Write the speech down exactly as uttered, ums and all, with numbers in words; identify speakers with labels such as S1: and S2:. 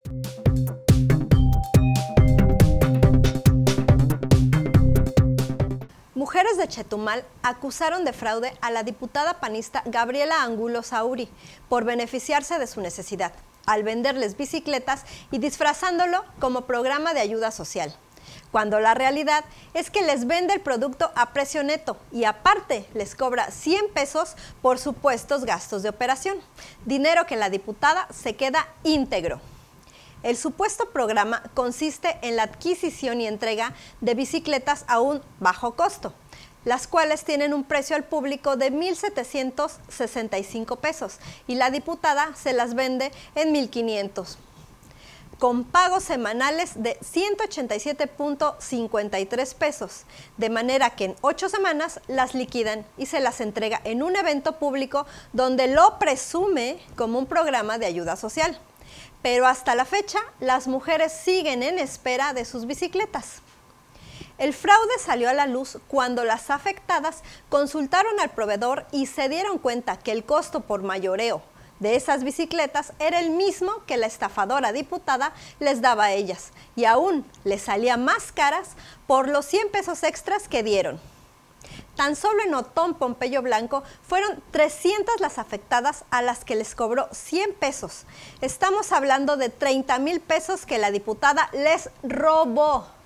S1: Mujeres de Chetumal acusaron de fraude a la diputada panista Gabriela Angulo Sauri por beneficiarse de su necesidad, al venderles bicicletas y disfrazándolo como programa de ayuda social, cuando la realidad es que les vende el producto a precio neto y aparte les cobra cien pesos por supuestos gastos de operación, dinero que la diputada se queda íntegro. El supuesto programa consiste en la adquisición y entrega de bicicletas a un bajo costo, las cuales tienen un precio al público de mil setecientos sesenta y cinco pesos y la diputada se las vende en mil quinientos, con pagos semanales de ciento ochenta y siete punto cincuenta y tres pesos, de manera que en ocho semanas las liquidan y se las entrega en un evento público donde lo presume como un programa de ayuda social. Pero hasta la fecha, las mujeres siguen en espera de sus bicicletas. El fraude salió a la luz cuando las afectadas consultaron al proveedor y se dieron cuenta que el costo por mayoreo de esas bicicletas era el mismo que la estafadora diputada les daba a ellas y aún les salía más caras por los cien pesos extras que dieron. Tan solo en Otón Pompeyo Blanco fueron trescientas las afectadas a las que les cobró cien pesos. Estamos hablando de treinta mil pesos que la diputada les robó.